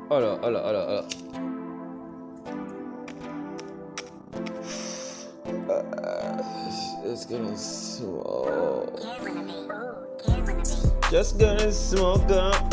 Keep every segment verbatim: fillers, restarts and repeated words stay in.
Hold up, hold up, hold up, hold up. Uh, it's gonna smoke. Just gonna smoke up.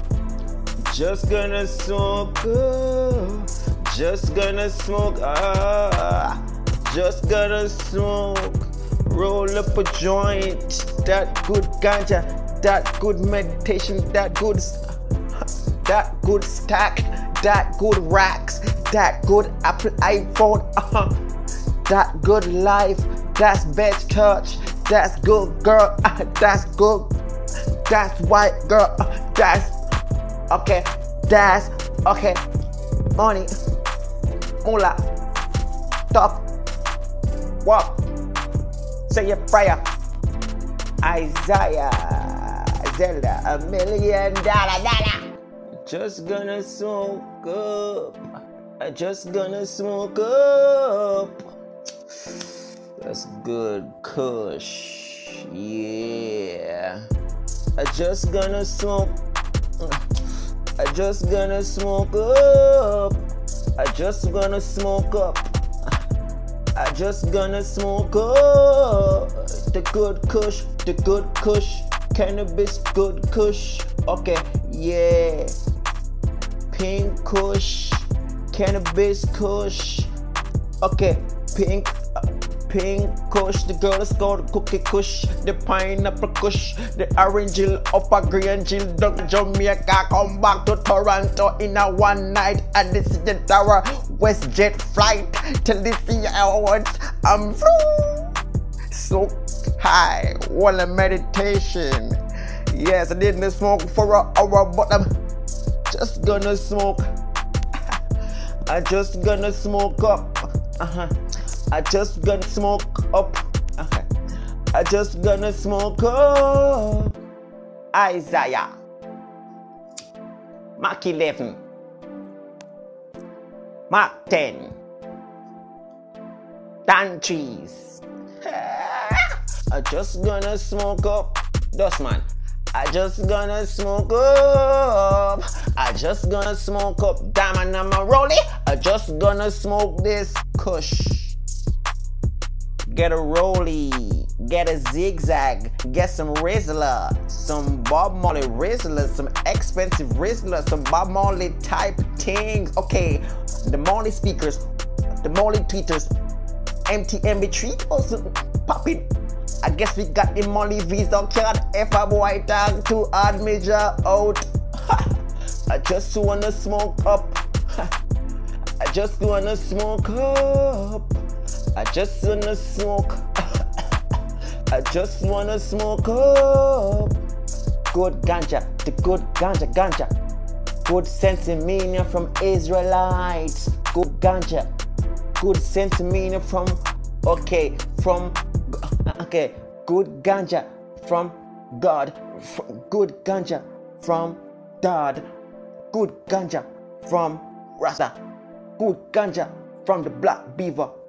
Just gonna smoke up. Just gonna smoke up. Just gonna smoke. Roll up a joint. That good ganja. That good meditation. That good. That good stack. That good racks. That good Apple iPhone. Uh-huh. That good life. That's best touch. That's good girl. Uh, that's good. That's white girl. Uh, that's okay. That's okay. Money. Moolah. Top. Walk. Say your prayer. Isaiah. Zelda. A million dollar dollar. Just gonna smoke up. I just gonna smoke up. That's good kush. Yeah. I just gonna smoke. I just gonna smoke up. I just gonna smoke up. I just gonna smoke up. The good kush, the good kush. Cannabis good kush. Okay, yeah. Pink kush. Cannabis kush. Okay, pink. Pink kush, the girl that's called cookie kush, the pineapple kush, the orange jill, upper green jill, down Jamaica, come back to Toronto in a one night, and this is the Tower WestJet flight till this year onwards. I'm so high, while a meditation. Yes, I didn't smoke for an hour, but I'm just gonna smoke. I just gonna smoke up. Uh-huh. I just gonna smoke up. Okay. I just gonna smoke up. Isaiah. Mark eleven. Mark ten. Dan trees. I just gonna smoke up. Dustman. I just gonna smoke up. I just gonna smoke up. Diamond, I'm a rollie. I just gonna smoke this kush. Get a rollie, get a zigzag, get some Rizzler, some Bob Marley Rizzler, some expensive Rizzler, some Bob Marley type things. Okay, the Marley speakers, the Marley tweeters, M T M B three also popping. I guess we got the Marley Visa card. If a boy tag to add major out. I just wanna smoke up. I just wanna smoke up. I just wanna smoke. I just wanna smoke up. Good ganja, the good ganja, ganja. Good sensimania from Israelites. Good ganja. Good sensimania from, okay, from, okay. Good ganja from God. Good ganja from God. Good ganja from Rasta. Good ganja from the Black Beaver.